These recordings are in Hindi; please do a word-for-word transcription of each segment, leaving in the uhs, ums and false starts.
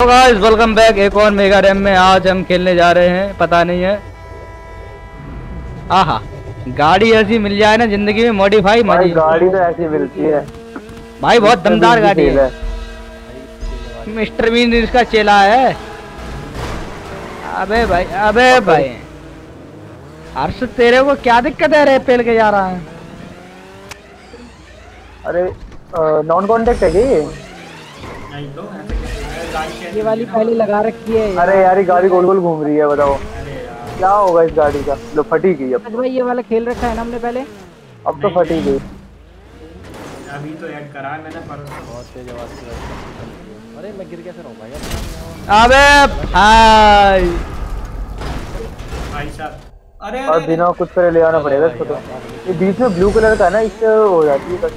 तो गाइस वेलकम बैक एक और मेगा रैम में। आज हम खेलने जा रहे हैं, पता नहीं है। आहा, गाड़ी ऐसी मिल जाए ना जिंदगी में मॉडिफाई मजी। गाड़ी तो ऐसी मिलती है भाई, बहुत दमदार गाड़ी है। मिस्टर बीन इसका चेला है। अबे भाई, अबे भाई हर्ष, तेरे को क्या दिक्कत है? रे पेल के जा रहा है। अरे नॉन कॉन्टेक्ट है ये नहीं तो ऐसे ये वाली पहले लगा रखी है। अरे यार ये गाड़ी गोल गोल घूम रही है, बताओ क्या होगा इस गाड़ी का। लो फटी गई अब। भाई ये वाला खेल रखा है ना हमने पहले। अब तो फटी गई। अभी तो ऐड करा है मैंने, पर बहुत तेज आवाज से। अरे मैं गिर कैसे रहा हूं भाई? अबे भाई भाई साहब, अरे और बिना कुछ करे ले आना पड़ेगा इसको। तो ये बीच में ब्लू कलर का है ना, इससे हो जाती है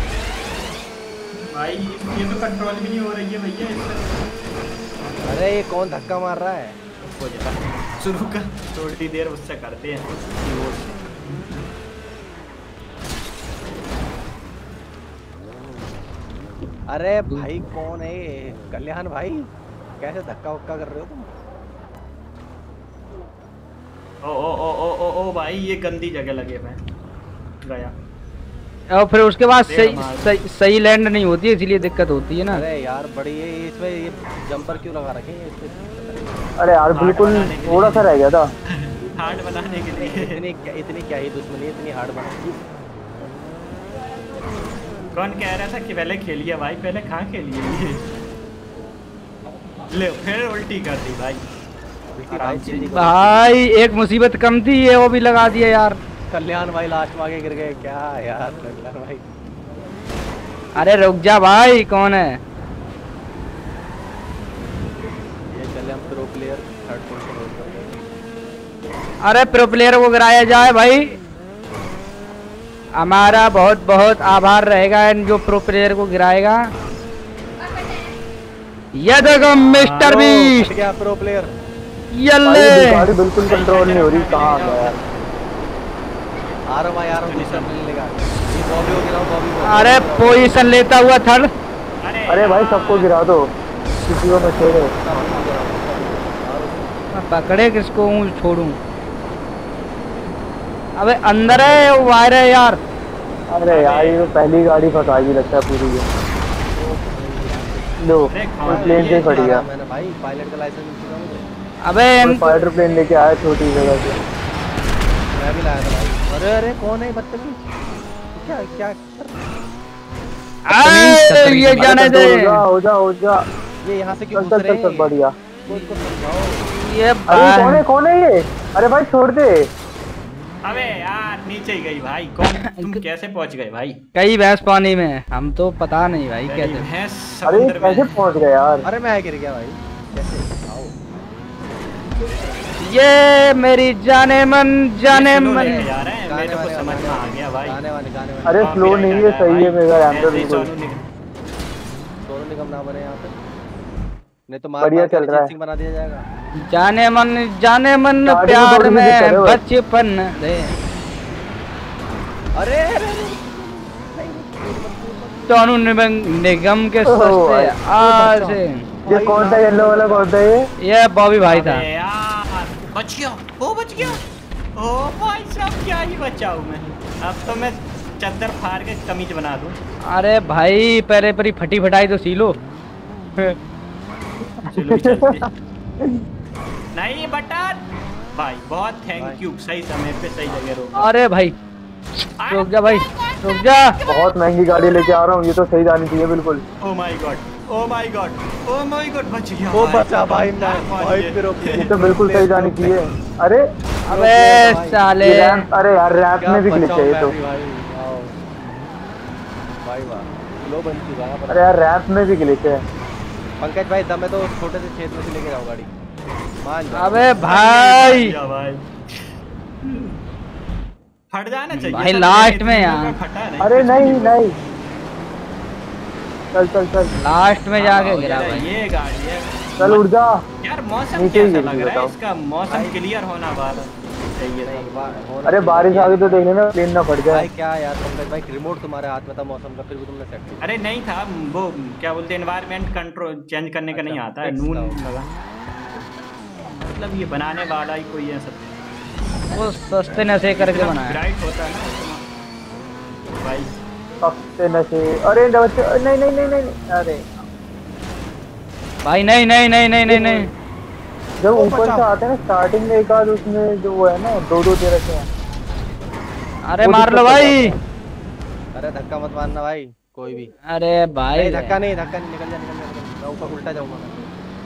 भाई। ये तो कंट्रोल भी नहीं हो रही है भैया इससे। अरे ये कौन धक्का मार रहा है? शुरू का थोड़ी देर उससे करते हैं। अरे भाई कौन है ये? कल्याण भाई, कैसे धक्का वक्का कर रहे हो तुम? ओ ओ ओ ओ ओ ओ भाई, ये गंदी जगह लगे मैं गया। और फिर उसके बाद सही सही, सही लैंड नहीं होती है, इसलिए दिक्कत होती है ना। अरे यार बड़ी है इसमें, ये जंपर क्यों लगा रखे हैं इसमें? अरे यार बिल्कुल थोड़ा सा रह गया था हार्ड बनाने के लिए। इतनी क्या इतनी क्या ही दुश्मनी, इतनी हार्ड बना। कौन कह रहा था कि पहले खेलिए भाई? पहले कहाँ खेलिए? ले फिर उल्टी कर दी भाई। भाई एक मुसीबत कम थी, ये वो भी लगा दिया यार। कल्याण भाई लास्ट में आगे गिर गए क्या यार? कल्याण भाई अरे रुक जा भाई, कौन है? ये Kalyan pro player third position. अरे प्रो प्लेयर को गिराया जाए भाई, हमारा बहुत बहुत आभार रहेगा इन जो प्रो प्लेयर को गिराएगा। ये देखो मिस्टर बीस्ट क्या प्रो प्लेयर। यल्ले गाड़ी बिल्कुल कंट्रोल नहीं हो रही। कहाँ आ गया यार? आ रहा भाई, आ रहा दूसरा मिलने का। ये बॉबी हो गिरा, बॉबी को। अरे पोजीशन लेता हुआ थर्ड। अरे भाई सबको गिरा दो, किसी को मत छोड़ो। पकड़े किसको छोड़ूं? अबे अंदर है वो, वायर है यार। अरे यार ये तो पहली गाड़ी फंसा दी लगता है पूरी है। लो प्लेन से फट गया। मैंने भाई पायलट का लाइसेंस मिल चुका मुझे। अबे फाइटर प्लेन लेके आया छोटी जगह से। मैं भी लाया था भाई। अरे अरे कौन है बदतमीज? क्या क्या अरे ये जाने दे। हो जा हो जा हो जा। ये यहाँ से क्यों घुस चल रहे चल चल बढ़िया। उसको समझाओ। ये अरे कौन है कौन है ये? अरे भाई छोड़ दे। अबे यार नीचे ही गई भाई। कौन तुम कैसे पहुंच गए भाई? कई भैंस पानी में, हम तो पता नहीं भाई कैसे। भैंस अरे समुद्र कैसे में। पहुंच गए यार? अरे मैं गिर गया भाई कैसे? आओ ये मेरी जाने मन जाने ये स्लो मन। लेके जा रहे हैं, मेरे को समझ में आ गया भाई। गाने वाले गाने वाले। अरे स्लो नहीं है, सही है मेरा रैम तो बिल्कुल। सोनू निगम ना बने यहाँ पे, नहीं तो मार बढ़िया मार के चल रहा है। अरिजीत सिंह बना दिया जाएगा। जाने मन जाने मन गाड़ी में प्यार थोड़ी सी दिक्कत है में बस। बचपन दे। अरे अरे सोनू निगम निगम के ओह, सस्ते भाई। आज। ये कौन सा येलो वाला कौन सा ये? ये बॉबी भाई था। अबे यार बच गया, वो बच गया। ओ भाई साहब क्या ही बचाऊं मैं। अब तो मैं चद्दर फाड़ के कमीज बना दूं। अरे भाई पहले परी फटी फटाई तो सी लो। चलो चलते। नहीं बटन भाई, बहुत थैंक यू। सही समय पे सही जगह रोक। अरे भाई रुक जा भाई, रुक जा। बहुत महंगी गाड़ी लेके आ रहा हूँ, ये तो सही जानी चाहिए बिल्कुल। Oh my god, oh my god, oh my god, बच गया। वो भाई। बचा भाई, मैं भाई पे रोक ये तो बिल्कुल सही जानी चाहिए। अरे अबे साले ये रैंप, अरे यार रैंप में भी ग्लिच है ये तो। भाई वाह लो बन चुका है। अरे यार रैंप में भी ग्लिच है। पंकज भाई दम है तो छोटे से छेद में से लेके जाओ गाड़ी। मान जाओ। अबे भाई भाई फट जाना चाहिए भाई था, लास्ट में इतनी यार। में फटा नहीं। अरे नहीं नहीं चल चल चल लास्ट में जाके हाँ, गिरा ये- भाई। ये गाड़ी है चल उड़ जा। यार। मौसम नीचे ही कैसा गिर लग गई रहा है बताओ। इसका? मौसम क्लियर होना वाला। चाहिए था। नहीं, वा- होना अरे चाहिए बारिश था आ गई तो देख लेना प्लेन ना फट जाए। भाई। क्या यार पंकज भाई, रिमोट तुम्हारे हाथ में था मौसम का, फिर भी तुमने सेट किया। अरे नहीं था वो, क्या बोलते हैं, एनवायरनमेंट कंट्रोल चेंज करने का अच्छा, नहीं आता है, fix नून था। लगा। मतलब ये बनाने वाला ही कोई है सब, वो सस्ते नशे करके बनाया। ब्राइट होता है ना उसमें। भाई हफ्ते नशे। अरे बच्चे, नहीं नहीं नहीं नहीं नहीं, अरे भाई नहीं नहीं नहीं नहीं नहीं नहीं जब ऊपर से आते हैं ना स्टार्टिंग में एक आध, उसमें जो वो है ना दो दो दे रखे हैं। अरे वो मार लो दिक्कत भाई। अरे धक्का मत मारना भाई कोई भी। अरे भाई नहीं धक्का नहीं, धक्का नहीं, निकल जा निकल जा निकल जा। मैं ऊपर उल्टा जाऊंगा मैं।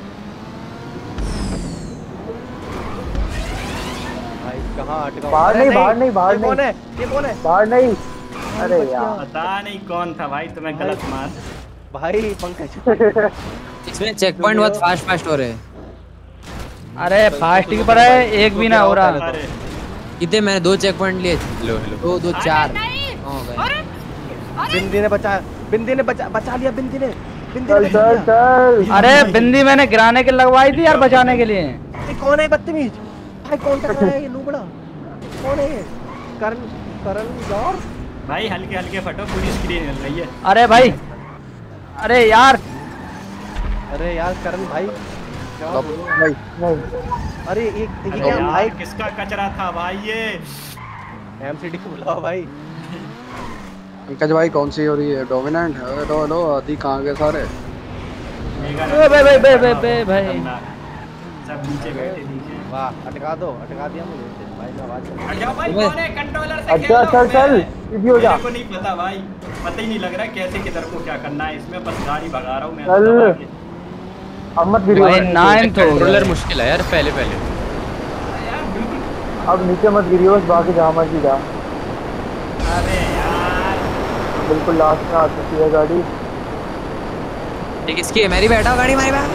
भाई कहाँ अटका हूँ? बाहर अरे नहीं, बाहर नहीं, बाहर ये कौन नहीं। है, ये कौन है? बाहर नहीं। अरे यार पता नहीं कौन था भाई, तुम्हें गलत मार। भाई पंकज इसमें चेक पॉइंट बहुत फास्ट फास्ट हो रहे हैं। अरे फास्ट की पर है, एक भी ना हो रहा। अरे कितने मैंने दो चेक पॉइंट लिए। लो हेलो दो दो चार हो गए। बिंदी ने बचा, बिंदी ने बचा बचा लिया, बिंदी ने बिंदी चल ने बचा चल लिया। चल। अरे बिंदी मैंने गिराने के लगवाई थी यार बचाने के लिए। ये कौन है बदतमीज? भाई कौन टकरा है ये लूबड़ा? कौन है ये? करण करण गौर? भाई हल्के हल्के फटो, पूरी स्क्रीन हिल रही है। अरे भाई, अरे यार अरे यार करण भाई क्या बोलूं? नहीं नहीं अरे एक ये अरे क्या यार, भाई? किसका कचरा था भाई ये? एमसीडी को बुलाओ भाई। पंकज भाई कौन सी हो रही है? डोमिनेंट? हेलो हेलो आदि कहाँ गए सारे? बे बे बे बे बे बे भाई। सब नीचे बैठे नीचे। वाह अटका दो, अटका दिया मुझे भाई ने आवाज हट जाओ भाई, कौन है कंट्रोलर से खेल अच्छा लो चल चल मैं- सीधी हो जा। मेरे को नहीं पता भाई, पता ही नहीं लग रहा कैसे किधर को क्या करना है इसमें, बस गाड़ी भगा रहा हूँ मैं। चल। दबा के। अब मत गिरो। भाई नाइन्थ हो कंट्रोलर गया। मुश्किल है यार पहले पहले। यार बिल्कुल। अब नीचे मत गिरियो, बस बाकी जहाँ मर्जी जा। अरे यार बिल्कुल लास्ट में आ चुकी है गाड़ी। ठीक इसकी है, मेरी बैठा गाड़ी मेरी बैठ।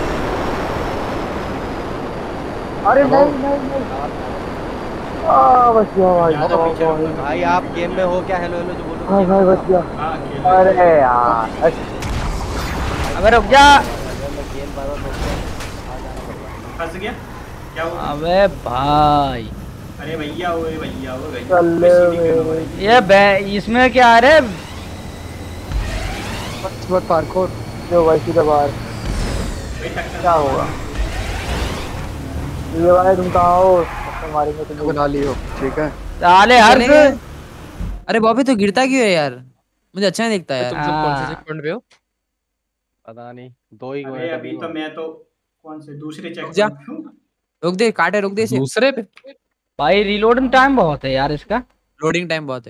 अरे नहीं नहीं नहीं। आ बच गया भाई। ज्यादा पीछे भाई मत। भाई आप गेम में हो क्या? हेलो हेलो जो बोलो। भाई भाई बच गया। हाँ खेलो। अरे यार अच्छा। अबे रुक जा। मैं गेम बार बार रोक के आ जाना पड़ रहा है। फंस गया क्या हुआ? अबे भाई अरे भैया ओए भैया ओ भैया, चल कोई सीधी क्यों हो रही? ये बे- इसमें क्या है रे? मत पार्कोर। जो भाई सीधा बाहर भाई टक्कर क्या होगा? ये भाई तुम कहाँ हो? टक्कर मारेंगे तुम्हें। बुला लियो ठीक है। साले हर चलेंगे। अरे बॉबी तो गिरता क्यों है यार? मुझे अच्छा नहीं दिखता यार। तुम सब कौन से check पॉइंट पे हो? पता नहीं, दो ही हुए अरे हैं अभी तभी तो हो। मैं तो कौन से दूसरे चेक जा। पॉइंट हूँ। रुक दे, काटे रुक दे इसे। दूसरे पे भाई रिलोडिंग टाइम बहुत है यार इसका। लोडिंग टाइम बहुत है।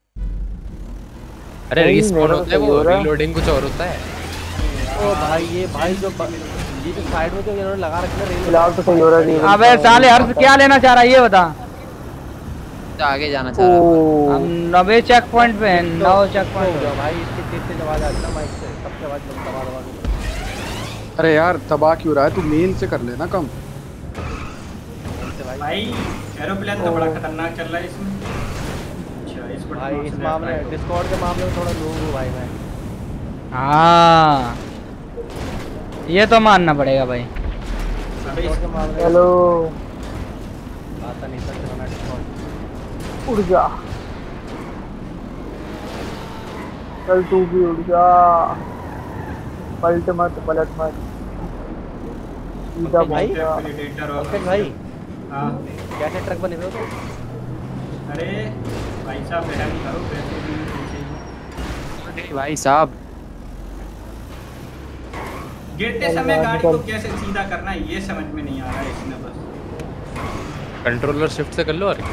अरे नहीं, रिस्पॉन मेरा होता है सही वो, हो रहा है। रीलोडिंग कुछ और होता है। ओ भाई ये भाई जो ब- ये जो साइड में जो इन्होंने लगा रखा है रेल, फिलहाल तो सही हो रहा है। अबे साले हर्ष क्या लेना चाह रहा है ये बता। तो आगे जाना चाह रहा था। हम नवे चेक पॉइंट पे हैं, नौ चेक हो पॉइंट गया भाई। इसके तेज तेज आवाज आती है माइक से, सबसे आवाज बंद दबा दबा के। अरे यार तबाह क्यों रहा है? तू मेन से कर लेना कम। इनसे भाई भाई एरोप्लेन तो बड़ा खतरनाक चल रहा है इसमें। अच्छा इस पर भाई कौन इस सा मामले left right डिस्कॉर्ड के मामले में थोड़ा लूज हूँ भाई मैं। हाँ ये तो मानना पड़ेगा भाई। हो? अबे डिस्कॉर्ड के मामले में हेलो आता नहीं सर चलाना डिस्कॉर्ड। उड़ जा। चल तू भी उड़ जा। पलट मत, पलट मत, सीधा भाई, पहुंच जा। facilitator और पंकज भाई हाँ कैसे ट्रक बने हुए हो तुम? अरे भाई साहब रहम करो, पैसे भी नहीं चाहिए। अरे भाई साहब गिरते समय गाड़ी को कैसे सीधा करना है ये समझ में नहीं आ रहा है इसमें बस। कंट्रोलर शिफ्ट से कर लो। अरे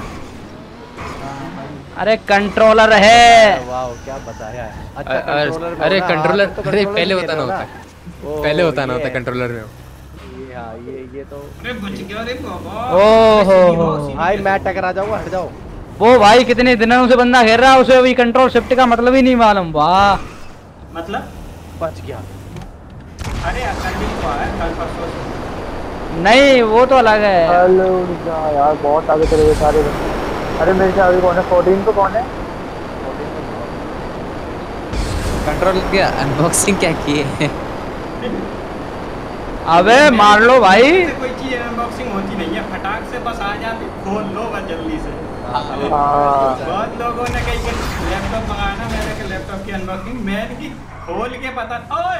अरे कंट्रोलर है। वाह क्या बताया है। अच्छा अ- अ- कंट्रोलर में अरे हो ना? कंट्रोलर, हाँ, तो अरे कंट्रोलर पहले भी होता ना खेल रहे हो होता ओ, पहले होता ना ये होता है। कंट्रोलर में। ये हाँ ये ये तो अरे बच गया रे बाबा। ओहो सीधी हो। हो, सीधी भाई कैसे? मैं टकरा जाऊंगा, हट जाओ। वो भाई कितने दिनों से बंदा घेर रहा है, उसे अभी कंट्रोल शिफ्ट का मतलब ही नहीं मालूम। वाह मतलब बच गया। अरे कल भी तो आया, कल परसों से। नहीं वो तो अलग है। चल उड़ जा यार, बहुत आगे चले गए सारे बंदे। अरे मेरे से आगे कौन है? फोर्टीन को कौन है? कंट्रोल क्या अनबॉक्सिंग क्या की है? अबे मार लो भाई। कोई चीज अनबॉक्सिंग होती नहीं है, फटाक से बस आ जाती, खोल लो बस जल्दी से। हाँ बहुत लोगों ने कहीं के लैपटॉप मंगाया ना, मेरे के लैपटॉप की अनबॉक्सिंग मैंने की खोल के पता। ओए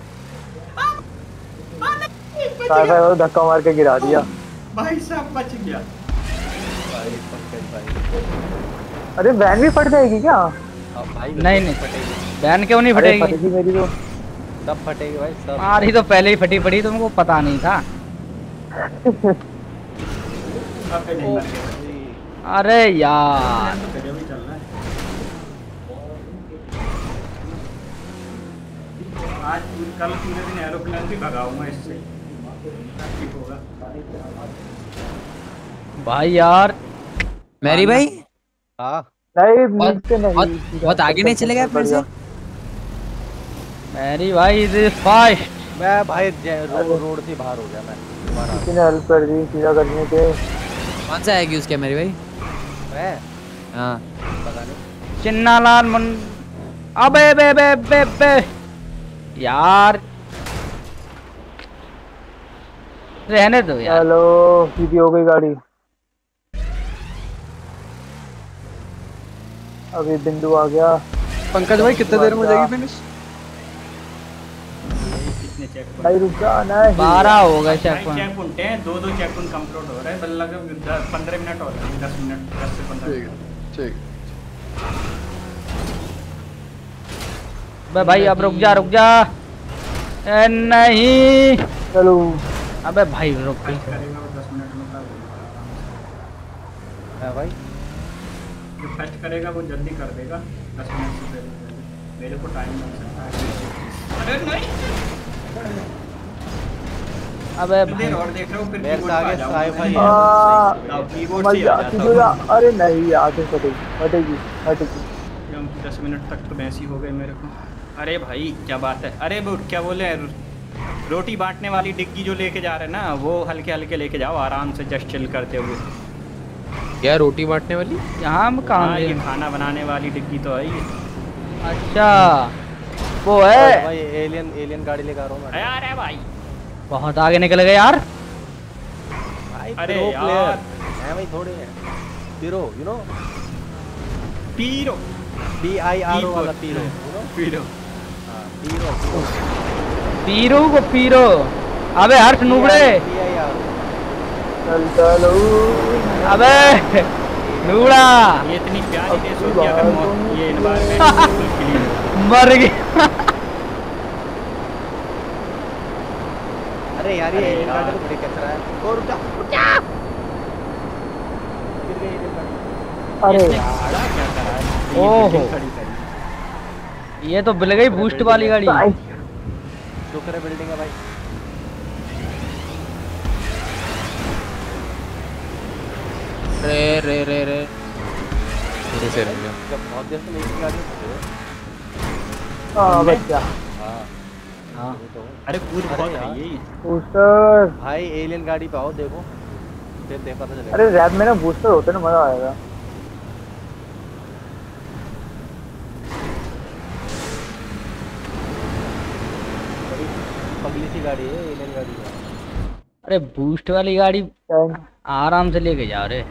साइफाई को धक्का मार के गिरा दिया। भाई साहब बच गया। भाई पंकज भाई, अरे वैन भी फट जाएगी क्या? अब भाई नहीं नहीं फटेगी, बैन क्यों नहीं अरे फटेगी? फटेगी मेरी तो। सब फटेगी भाई सब। हमारी तो पहले ही फटी पड़ी, तुमको पता नहीं था। अब नहीं मर गया। अरे यार तो गजब ही चल रहा है आज। कल पूरे दिन एरोप्लेन भी भगाऊंगा इससे, ठीक होगा। भाई यार मेरी भाई हाँ नहीं बहुत नीचे नहीं, बहुत, बहुत आगे नहीं चले गए फिर से। मेरी भाई इज फास्ट। मैं भाई जे- रो, रोड से बाहर हो गया मैं दोबारा। किसी ने हेल्प कर दी सीधा करने के। कौन सा आएगी उसके मेरी भाई? मैं हाँ पता नहीं। चिन्ना लाल मन। अबे बे बे बे बे यार रहने दो यार। हेलो सीधी हो गई गाड़ी। अभी बिंदु आ गया। पंकज भाई कितने देर में हो जाएगी फिनिश? कितने चेक पॉइंट? भाई रुक जा नहीं। बारह हो गए चेक चेक पॉइंट। पॉइंट हैं, दो दो चेक पॉइंट कंप्लीट हो रहा है। बल्ला का पंद्रह मिनट और है, दस मिनट, दस से पंद्रह ठीक मिनट। है ठीक। अबे भाई अब रुक जा रुक जा। ए, नहीं चलो अबे भाई रुक गई। करेगा वो दस मिनट में कर देगा। है भाई जो फर्स्ट करेगा वो जल्दी कर देगा, दस मिनट से पहले। मेरे को टाइम लग सकता है। अरे नहीं अबे देर भाई और देख रहा हूँ, फिर मेरे कीबोर्ड से पे आगे आ जाऊंगा। साइफाई आ, है। कीबोर्ड से ही मजा आ जाता सीधा। हूँ। अरे नहीं आगे फटेगी फटेगी फटेगी। हम दस मिनट तक तो वैसे ही हो गए मेरे को। अरे भाई क्या बात है। अरे वो क्या बोले, रोटी बांटने वाली डिग्गी जो लेके जा रहे हैं ना, वो हल्के हल्के लेके जाओ आराम से, जस्ट चिल करते हुए। क्या रोटी बांटने वाली? यहाँ हम हाँ कहाँ ये गए? खाना बनाने वाली डिग्गी तो है ही। अच्छा वो है। भाई एलियन एलियन गाड़ी लेकर आ रहा हूँ मैं। अरे भाई बहुत आगे निकल गए यार। भाई अरे प्रो यार। प्लेयर है भाई, थोड़े हैं पीरो यू नो, पीरो पी आई आर ओ वाला पीरो यू नो। पीरो हाँ पीरो पीरो को पीरो। अबे हर्ष नुबड़े। पी आई आर चल चलो। अबे नुबड़ा ये इतनी प्यारी देश होती है, अगर मौ- ये एनवायरनमेंट बिल्कुल क्लीन हो। मर गया। अरे यार ये अरे एलियन यार। गाड़ी तो बड़ी कचरा है। और रुक जा रुक जा। गिर गई एलियन गाड़ी। अरे इसने यार खड़ा क्या करा है? ये ओहो। बिल्डिंग खड़ी करी। ये तो मिल गई बूस्ट वाली गाड़ी। जो करे बिल्डिंग है भाई। रे रे रे रे थोड़े से रह गया। जब बहुत देर से नहीं की गाड़ी होती है। हाँ बच्चा हाँ हाँ ये तो अरे कूद अरे बहुत यार। है ये। बूस्टर। भाई एलियन गाड़ी पे आओ देखो, फिर देख पता चलेगा। अरे रैप में ना बूस्टर होते ना मजा आएगा। बड़ी पगली सी गाड़ी है एलियन गाड़ी है। अरे बूस्ट वाली गाड़ी टैंक आराम से लेके जाओ रे।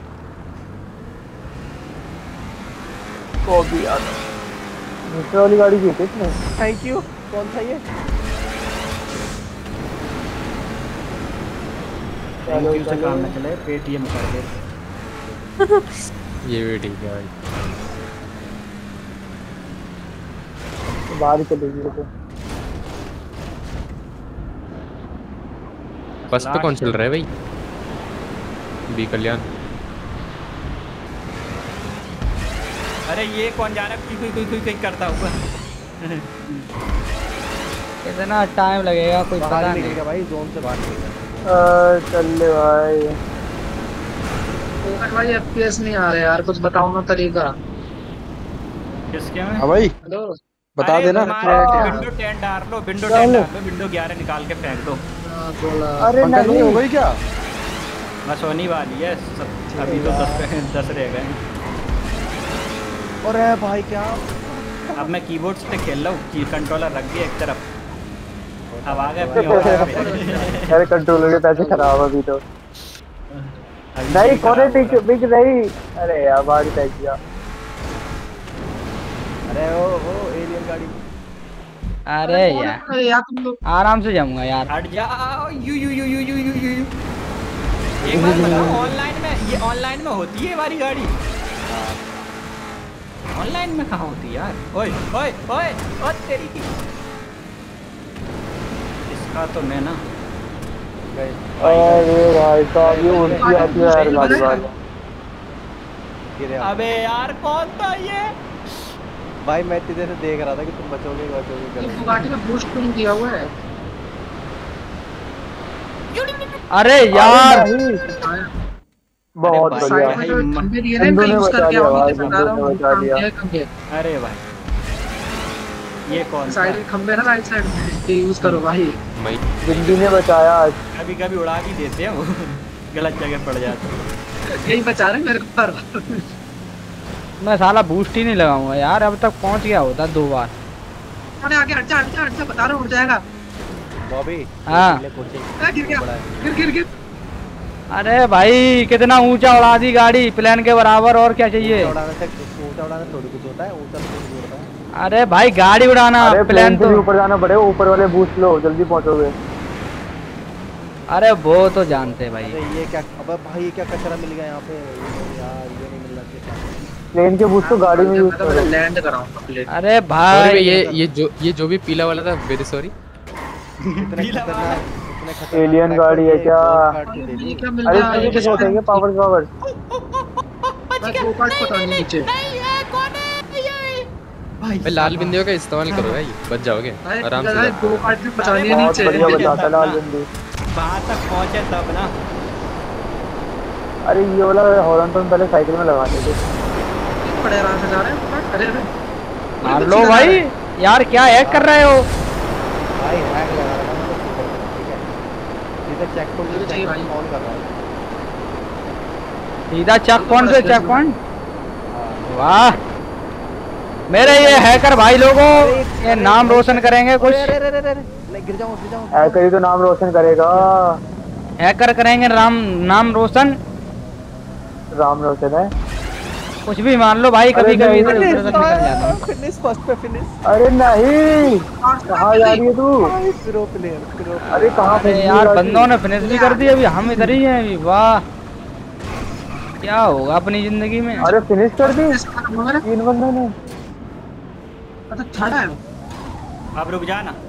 को भी याद दूसरे वाली गाड़ी की थी इसमें। Thank you. कौन था ये? थैंक चलो यू से चलो। काम न चले, पेटीएम कर दे। ये भी ठीक है भाई। बाहर ही चलेगी तो। बस पे कौन चल रहा है भाई? बी कल्याण। अरे ये कौन जा रहा है? कोई कोई कोई कोई करता हुआ। इतना टाइम लगेगा कोई बाहर पता निकल नहीं। गया भाई, जोन से बाहर निकल गया। आ, चल ले भाई। भाई एफपीएस नहीं आ रहे यार, कुछ बताओ ना तरीका। किसके में? हाँ भाई हेलो बता अरे देना। तुम्हारे विंडो टेन डाल लो, विंडो टेन डाल लो, विंडो ग्यारह निकाल के फेंक दो। अरे पंकज भाई हो नहीं गई क्या? बस होने वाली है सब, अभी तो दस दस रह गए। अरे भाई क्या? अब मैं कीबोर्ड से खेल रहा हूँ, की कंट्रोलर रख दिया एक तरफ। अब आ गए अपनी और आ गए। अरे कंट्रोलर के पैसे खराब है अभी तो। नहीं कोने टिक बिक नहीं। अरे यार बाहर ही फेंक दिया। अरे वो वो एलियन गाड़ी। अरे यार अरे यार तुम लोग आराम से जाऊंगा यार। हट जाओ you you you you you you you you. एक बात बताओ ऑनलाइन में ये ऑनलाइन में होती है हमारी गाड़ी? ऑनलाइन में कहाँ होती है यार? ओए ओए ओए ओ तेरी की इसका तो मैं ना अरे भाई साहब ये उल्टी आती है यार गाड़ी वाले। अबे यार कौन था ये? भाई मैं इतनी देर से देख रहा था कि तुम बचोगे बचोगे ये कर। बुगाटी में बूस्ट नहीं दिया हुआ है। अरे यार बहुत अरे बढ़िया। साइड में जो खंबे दिए ना हिंदू इनका ने यूज बचा करके दिया आओ, भाई, मैं बता रहा हिंदू हूँ ने बचा काम दिया। किया है खंबे। अरे भाई ये कौन था? साइड में खंबे ना राइट साइड में, ये यूज करो भाई। भाई हिंदी ने बचाया आज। कभी कभी उड़ा भी देते हैं वो गलत जगह पड़ जाते हैं। यही बचा रहे मेरे को पर। मैं साला बूस्ट ही नहीं लगाऊंगा यार। अब तक पहुंच गया होता दो बार। अरे आगे हट जा हट जा हट जा, बता रहा हूँ उड़ जाएगा। बॉबी हाँ। ले कोचे आ, गिर गया गिर गिर गिर। अरे भाई कितना ऊंचा उड़ा दी गाड़ी, प्लेन के बराबर। और क्या चाहिए? उड़ाने से ऊंचा उड़ाने थोड़ी कुछ होता है, ऊंचा थोड़ी कुछ होता है। अरे भाई गाड़ी उड़ाना, अरे प्लेन प्लेन से तो भी ऊपर जाना पड़ेगा, ऊपर वाले बूस्ट लो जल्दी पहुंचोगे। अरे वो तो जानते भाई। अरे ये क्या, अबे भाई ये क्या कचरा मिल गया यहाँ पे यार, ये नहीं मिलना चाहिए। प्लेन के बूस्ट तो गाड़ी में यूज करो। लैंड कराऊंगा प्लेन। अरे सॉरी भाई भाई, ये ये जो ये जो भी पीला वाला था, वेरी सॉरी। इतने खतरनाक इतने खतरनाक एलियन गाड़ी है क्या? ये क्या मिल अरे रहा है? इसमें क्या होता है पावर पावर? मैं दो पार्ट पता नहीं नीचे। भाई लाल बिंदियों का इस्तेमाल करो भाई, बच जाओगे आराम से। दो पार्ट में बचानी है बहुत नीचे। बढ़िया बचाता लाल बिंदी। वहाँ तक पहुँचे तब ना। अरे ये वाला हॉर्न तो हम पहले साइकिल में लगाते थे। बड़े आराम से जा रहे हैं। अरे अरे मार लो भाई यार, क्या हैक कर रहे हो? भाई हैक लगा रहा था ठीक है। सीधा चेक पॉइंट चाहिए भाई। ऑन कर रहा है। सीधा चेक पॉइंट से चेक पॉइंट। वाह मेरे ये हैकर भाई लोगों, ये नाम रोशन करेंगे कुछ। अरे अरे अरे अरे गिर जाऊं गिर जाऊं। हैकर ही तो नाम रोशन करेगा। हैकर करेंगे नाम नाम रोशन। राम रोशन है। कुछ भी मान लो भाई, कभी कभी इधर उधर निकल जाता हूं। फिनिश फर्स्ट पे फिनिश। अरे नहीं कहाँ जा रही है तू? Pro player pro. अरे कहाँ अरे फंसी यार गाड़ी? बंदों ने फिनिश भी कर दी, अभी हम इधर ही हैं अभी। वाह क्या होगा अपनी जिंदगी में। अरे फिनिश कर दी अरे तीन बंदों ने। खड़ा है। अब रुक जा ना।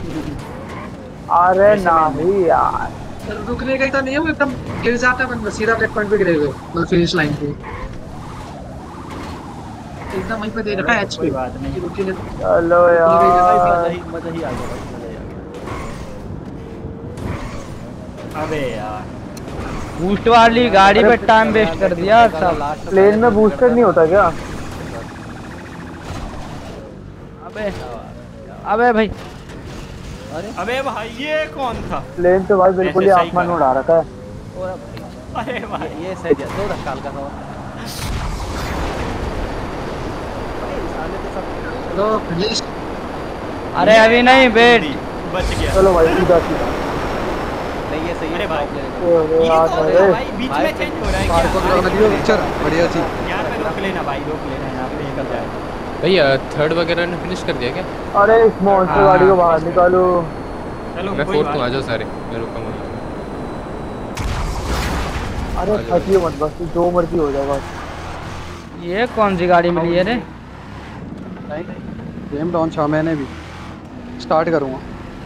अरे नहीं यार रुकने का ही तो नहीं है, वो एकदम गिर जाता है बंदा, सीधा ब्रेक पॉइंट पे गिरे हुए मतलब फिनिश लाइन पे एकदम वहीं पे दे रखा है एचपी। कोई बात नहीं। रुकी नहीं। चलो यार मजा ही मजा ही आ गया भाई, मजा ही आ गया। अबे यार बूस्ट वाली गाड़ी पे टाइम वेस्ट कर दिया सब। लास्ट प्लेन में बूस्टर नहीं होता क्या? अबे अबे भाई अबे भाई ये कौन था? प्लेन तो भाई बिल्कुल ही ऐसे सही आसमान में कहा। उड़ा रखा है। अरे भाई ये सही दिया दो धक्का हल्का सा। भाई साले तो सब चलो फिनिश। अरे अभी नहीं वेट। बच गया। चलो भाई सीधा सीधा। नहीं ये सही है। अरे भाई अरे ये यार कौन अरे था भाई? बीच में चेंज हो रहा है क्या? बढ़िया सी। यार पे रोक लेना भाई, रोक लेना, यहाँ पे निकल जाए। भैया थर्ड वगैरह ने फिनिश कर दिया क्या? अरे इस मॉन्स्टर गाड़ी को बाहर निकालो। चलो मैं कोई फोर्थ बात हूँ, आ नहीं। जाओ सारे, मैं रुका हूँ। अरे फंसिए मत बस, जो मर्जी हो जाए बस। ये कौन सी गाड़ी मिली है रे? गेम लॉन्च हाँ मैंने भी स्टार्ट करूँगा।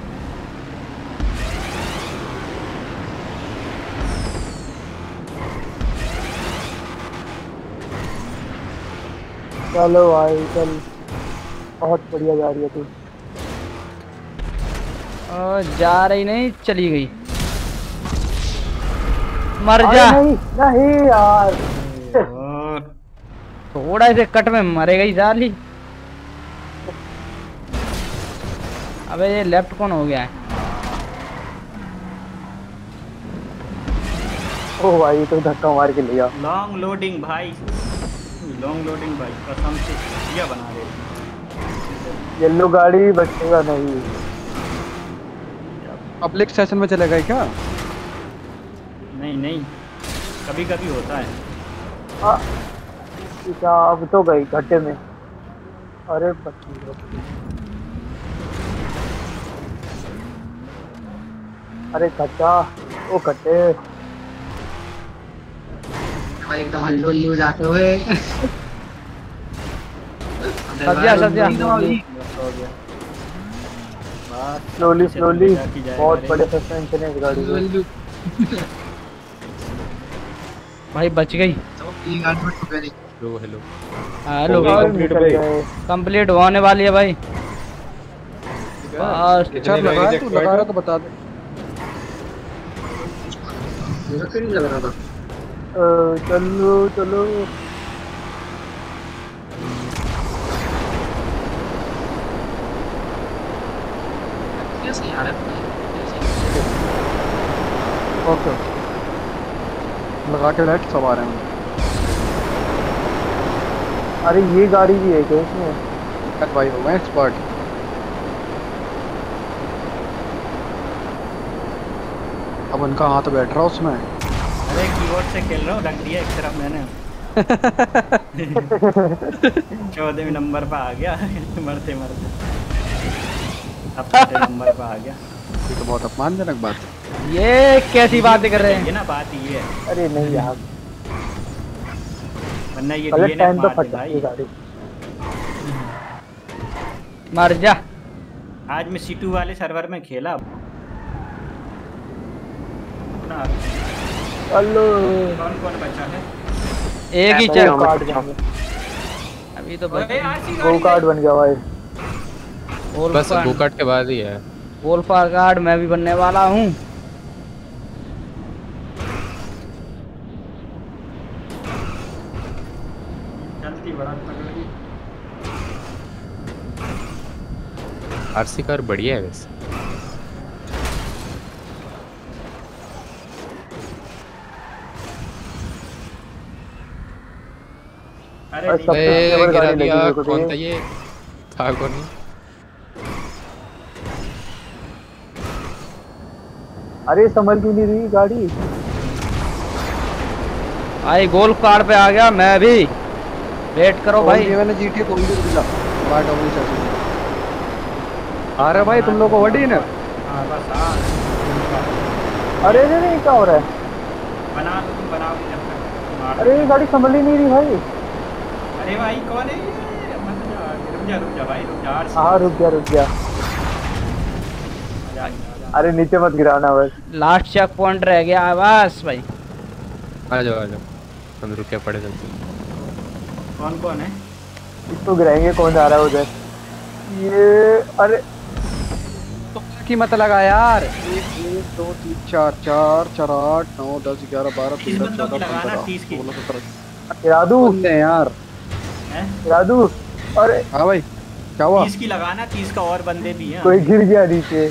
चलो भाई चल, बहुत बढ़िया जा रही है तू। ओ, जा रही नहीं, चली गई। मर अरे जा। नहीं नहीं यार और थोड़ा ऐसे कट में मरे गई साली। अबे ये लेफ्ट कौन हो गया है? ओ भाई ये तो धक्का मार के लिया। लॉन्ग लोडिंग भाई, लॉन्ग लोडिंग भाई कसम से ये बना रहे हैं। येलो गाड़ी बचेगा नहीं। पब्लिक सेशन में चले गए क्या? नहीं नहीं, कभी कभी होता है। हाँ क्या, अब तो गई घट्टे में। अरे बच्ची, अरे कच्चा ओ कट्टे भाई एकदम हल्लू हल्लू जाते हुए। सब्जियां सब्जियां स्लोली स्लोली, बहुत बड़े सस्पेंशन है इस गाड़ी में। भाई बच गई। हेलो हेलो हेलो कंप्लीट भाई, कंप्लीट होने वाली है भाई। बस चल लगा तू लगा रहा तो बता दे। मेरा क्यों नहीं लग रहा था? अ, चलो चलो कैसे यार है? ओके लगा के लेट सब आ रहे हैं। अरे ये गाड़ी भी है क्या इसमें? कट भाई हो गए एक्सपर्ट। अब उनका हाथ बैठ रहा उसमें। अरे कीबोर्ड से खेल रहा हूँ, रख दिया एक तरफ मैंने। चौदहवें नंबर पर आ गया मरते मरते, अब छठे नंबर पर आ गया। ये तो बहुत अपमानजनक बात है। ये कैसी बातें कर रहे ये हैं? ना बात ये है, अरे नहीं यार, वरना ये गलत डीएनएफ टाइम तो मार फट दे जाती है भाई। गाड़ी। मर जा। आज मैं सीटू वाले सर्वर में खेला ना। चलो कौन कौन बचा है? एक ही गो चल कार्ड बन गया, अभी तो बच अरे आरसी गो गाड़ी कार्ड बन गया भाई। बस गोकाट के बाद ही है। वोल्फा कार्ड मैं भी बनने वाला हूँ। चलती बड़ा पकड़ी। आरसी कार बढ़िया है वैसे। अरे और नहीं, सबसे ए, फेवरेट गिरा गाड़ी लगी दिया। मेरे को तो कौन ये। था ये? था कौन नहीं? अरे समझ क्यों नहीं रही गाड़ी? भाई गोल्फ कार्ड पे आ गया मैं भी। वेट करो भाई। ये मैंने जीटी कौन सी दिला बाय डबल सेशन। आ रहा भाई तुम लोग को वडी ना। हाँ बस हाँ, अरे नहीं नहीं क्या हो रहा है? बना लो तुम, बनाओ जब तक मार। अरे ये गाड़ी संभल ही नहीं रही भाई। अरे भाई कौन है ये? मत जा, रुक जा रुक जा भाई, रुक जा। आरसी हाँ रुक गया रुक गया। आ जा, आ जा। अरे नीचे मत गिराना बस। लास्ट चेक पॉइंट रह गया बस भाई। आ जाओ आ जाओ, हम रुके पड़े थे। कौन कौन है? इसको गिराएंगे, कौन जा रहा है उधर? ये अरे की मत लगा यार। एक एक दो तीन चार चार चार आठ नौ दस ग्यारह बारह तीस तेरह बंदों की चौदह लगाना, पंद्रह तीस की। सोलह सत्रह गिरा दूं? बंदे हैं यार। हैं? गिरा दूं? अरे हाँ भाई क्या हुआ? तीस की लगाना, तीस का और बंदे भी हैं। कोई गिर गया नीचे।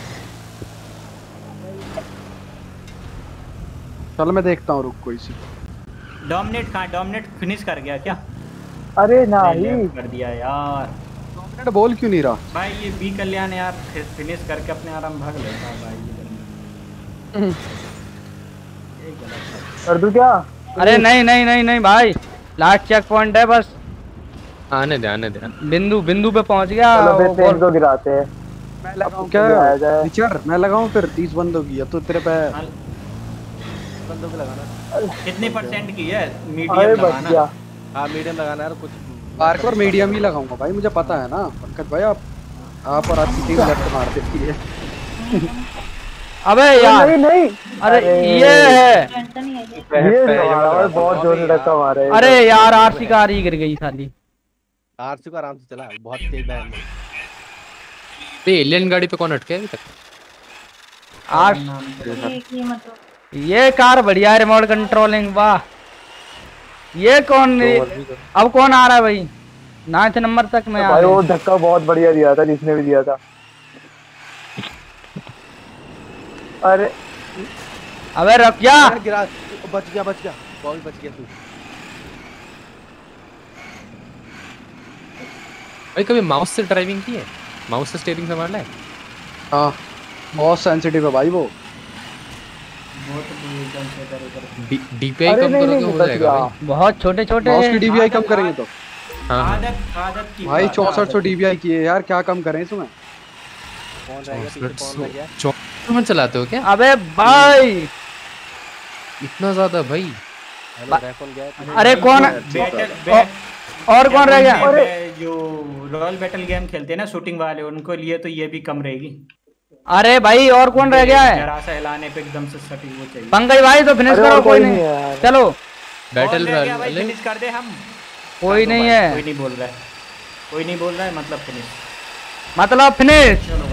चल मैं देखता हूँ, रुक कोई सी। डोमिनेट कहाँ? डोमिनेट फिनिश कर गया क्या? अरे नहीं, नहीं left कर दिया यार। बोल क्यों नहीं रहा? भाई ये बी कल्याण यार फिर फिनिश करके अपने आराम भाग लेता है भाई ये बंदा। ये गलत है। कर दूं क्या? अरे नहीं नहीं नहीं नहीं भाई, लास्ट चेक पॉइंट है बस। आने दे आने दे। बिंदु बिंदु पे पहुंच गया। चलो फिर वो से इनको गिराते हैं। मैं लगाऊं अब गिराया जाए। क्या टीचर? मैं लगाऊं फिर तीस बंदों की, अब तो तेरे पे हाँ, बंदों को लगाना। कितनी परसेंट की है? अरे मीडियम बच लगाना। गया। हाँ मीडियम लगाना है कुछ। पार्कोर मीडियम ही लगाऊंगा भाई, मुझे पता है ना पंकज भाई। आप आप और आपकी टीम लेफ्ट मार देती है। अबे यार, नहीं नहीं अरे ये है। ये हमारा बहुत जोर से धक्का मारा है। अरे यार आरसी कार ही गिर गई साली। आरसी को आराम से चला, बहुत तेज बैन है। ये एलियन गाड़ी पे कौन अटके है अभी तक? आर ये कार बढ़िया है, रिमोट कंट्रोलिंग। वाह, ये कौन? अब कौन आ रहा है भाई? नाइन्थ नंबर तक मैं आ भाई गया। वो धक्का बहुत बढ़िया दिया था जिसने भी दिया था। अरे अबे रुक जा। अरे गिरा, बच गया बच गया, बहुत बच गया तू। भाई कभी माउस से ड्राइविंग की है? माउस से स्टीयरिंग संभाला है? हाँ बहुत सेंसिटिव है भाई वो। वो तो कोई एकदम से इधर उधर डीपीआई अरे कम नहीं, करोगे नहीं, हो बच जाएगा गया। भाई। बहुत छोटे छोटे माउस की डीपीआई कम आदत- करेंगे तो हाँ हाँ। आदत आदत की भाई बात है, चौसठ सौ आदत। डीपीआई की है यार, क्या कम करें इसमें। कौन रह गया पीछे, कौन रह गया? चौसठ में चलाते हो क्या? अबे भाई इतना ज्यादा भाई? हेलो रैकॉन गया है? अरे कौन बैटल बै- और कौन रह गया? क्या बोलते हैं, जो रॉयल बैटल गेम खेलते हैं ना शूटिंग वाले, उनको लिए तो ये भी कम रहेगी। अरे भाई और कौन रह गया है? जरा सा हिलाने पे एकदम से सटी वो चाहिए। पंकज भाई तो फिनिश अरे करो। और कोई कोई नहीं नहीं है यार। चलो बैटल कौन रह गया भाई, रॉयल फिनिश कर दे हम। कोई कर दो नहीं भाई, है कोई नहीं बोल रहा है, कोई नहीं बोल रहा है मतलब फिनिश। मतलब फिनिश। चलो